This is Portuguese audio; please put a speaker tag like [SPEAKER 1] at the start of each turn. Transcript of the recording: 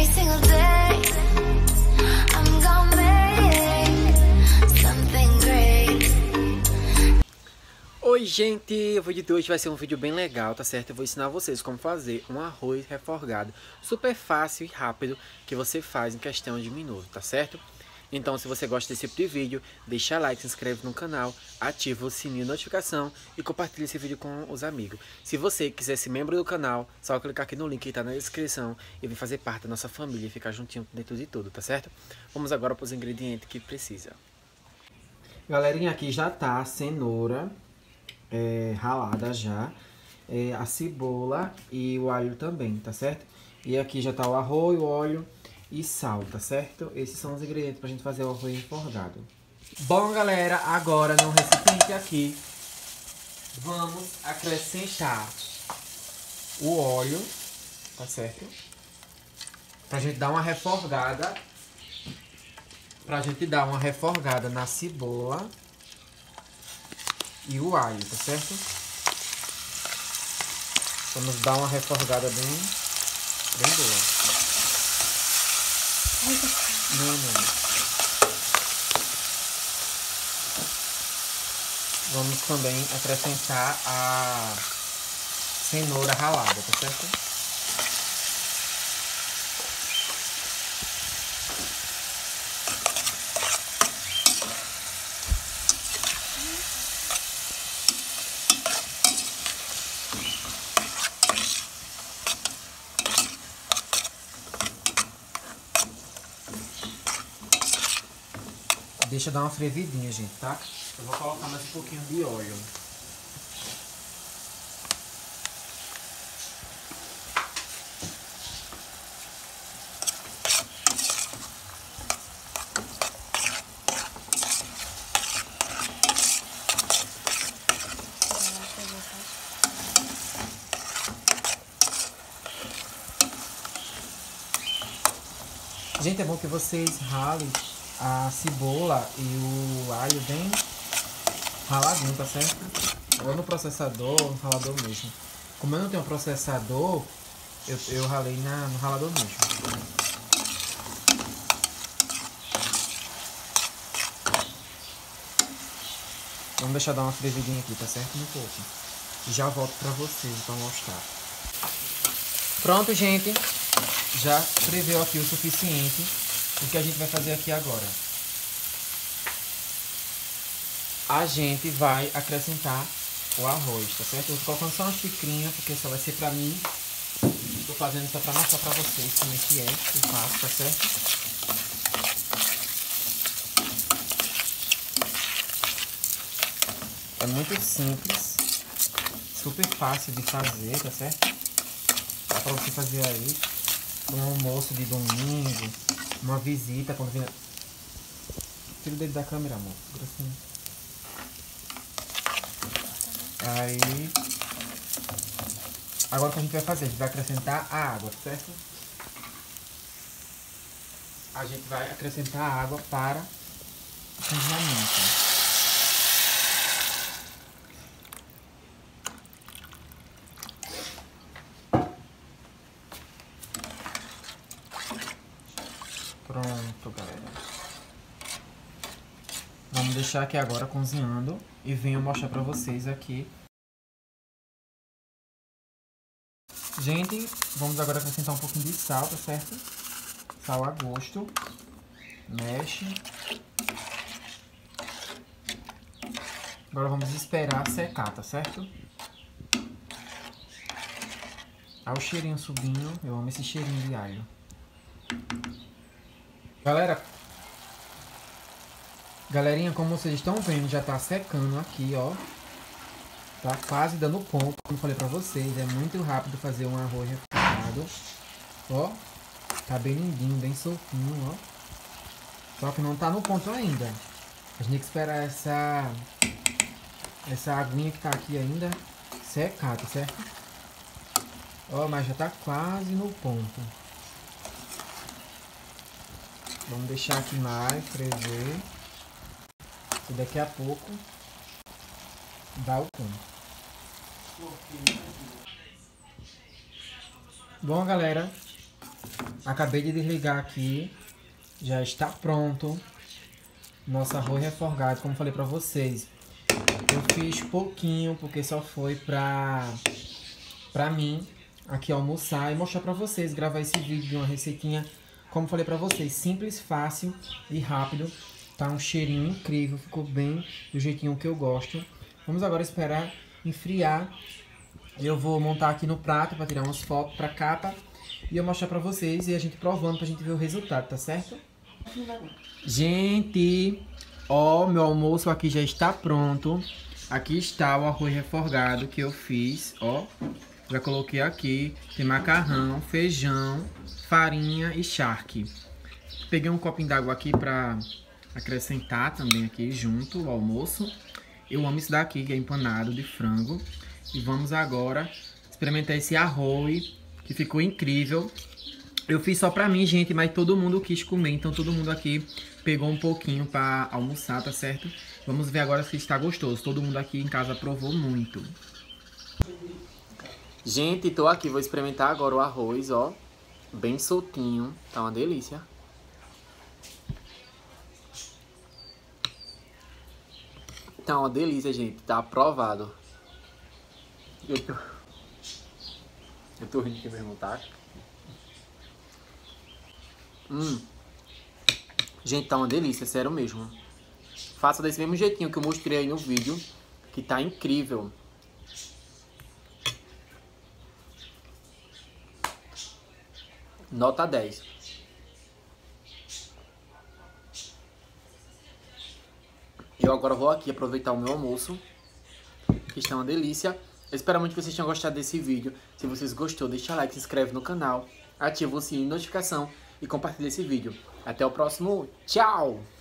[SPEAKER 1] single day. I'm gonna make something great.
[SPEAKER 2] Oi gente, o vídeo de hoje vai ser um vídeo bem legal, tá certo? Eu vou ensinar vocês como fazer um arroz refogado super fácil e rápido que você faz em questão de minutos, tá certo? Então se você gosta desse tipo de vídeo, deixa like, se inscreve no canal, ativa o sininho de notificação e compartilha esse vídeo com os amigos. Se você quiser ser membro do canal, só clicar aqui no link que tá na descrição e vir fazer parte da nossa família e ficar juntinho dentro de tudo, tá certo? Vamos agora para os ingredientes que precisa. Galerinha, aqui já tá a cenoura ralada já, a cebola e o alho também, tá certo? E aqui já tá o arroz, o óleo e sal, tá certo? Esses são os ingredientes pra gente fazer o arroz refogado. Bom, galera, agora no recipiente aqui, vamos acrescentar o óleo, tá certo? Pra gente dar uma refogada, na cebola e o alho, tá certo? Vamos dar uma refogada bem boa. Não. Vamos também acrescentar a cenoura ralada, tá certo? Deixa dar uma fervidinha, gente, tá? Eu vou colocar mais um pouquinho de óleo. Gente, é bom que vocês ralem a cebola e o alho bem raladinho, tá certo? Ou no processador, no ralador mesmo. Como eu não tenho processador, eu ralei no ralador mesmo. Vamos deixar dar uma fervidinha aqui, tá certo? Um pouco. E já volto pra vocês pra mostrar. Pronto, gente. Já ferveu aqui o suficiente. O que a gente vai fazer aqui agora? A gente vai acrescentar o arroz, tá certo? Eu vou colocando só uma xicrinha, porque só vai ser pra mim. Tô fazendo só pra mostrar pra vocês como é que eu faço, tá certo? É muito simples, super fácil de fazer, tá certo? Dá pra você fazer aí um almoço de domingo, uma visita quando vem. Tira o dedo da câmera, amor. Assim. Aí. Agora o que a gente vai fazer? A gente vai acrescentar a água, certo? A gente vai acrescentar a água para o congelamento. Pronto, galera. Vamos deixar aqui agora cozinhando e venho mostrar pra vocês aqui. Gente, vamos agora acrescentar um pouquinho de sal, tá certo? Sal a gosto. Mexe. Agora vamos esperar secar, tá certo? Olha o cheirinho subindo. Eu amo esse cheirinho de alho. Galerinha, como vocês estão vendo, já tá secando aqui, ó. Tá quase dando ponto, como eu falei pra vocês. É muito rápido fazer um arroz refogado. Ó, tá bem lindinho, bem soltinho, ó. Só que não tá no ponto ainda. A gente tem que esperar essa aguinha que tá aqui ainda secar, tá certo? Ó, mas já tá quase no ponto. Vamos deixar aqui mais ferver. E daqui a pouco dá o ponto. Bom, galera, Acabei de desligar aqui. Já está pronto. Nosso arroz refogado, como falei pra vocês. Eu fiz pouquinho, porque só foi pra mim aqui almoçar e mostrar pra vocês, gravar esse vídeo de uma receitinha, como falei pra vocês, simples, fácil e rápido. Tá um cheirinho incrível, ficou bem do jeitinho que eu gosto. Vamos agora esperar esfriar. Eu vou montar aqui no prato pra tirar umas fotos pra capa e eu mostrar pra vocês e a gente provando pra gente ver o resultado, tá certo? Gente, ó, meu almoço aqui já está pronto. Aqui está o arroz refogado que eu fiz, ó. Já coloquei aqui, tem macarrão, feijão, farinha e charque. Peguei um copinho d'água aqui pra acrescentar também aqui junto ao almoço. Eu amo isso daqui, que é empanado de frango. E vamos agora experimentar esse arroz, que ficou incrível. Eu fiz só pra mim, gente, mas todo mundo quis comer, então todo mundo aqui pegou um pouquinho pra almoçar, tá certo? Vamos ver agora se está gostoso. Todo mundo aqui em casa aprovou muito. Gente, tô aqui, vou experimentar agora o arroz, ó. Bem soltinho, tá uma delícia. Tá uma delícia, gente, tá aprovado. Eu tô rindo aqui mesmo, tá? Gente, tá uma delícia, sério mesmo. Faça desse mesmo jeitinho que eu mostrei aí no vídeo, que tá incrível. Nota 10. Eu agora vou aqui aproveitar o meu almoço, que está uma delícia. Eu espero muito que vocês tenham gostado desse vídeo. Se vocês gostou, deixa like, se inscreve no canal, ativa o sininho de notificação e compartilha esse vídeo. Até o próximo. Tchau!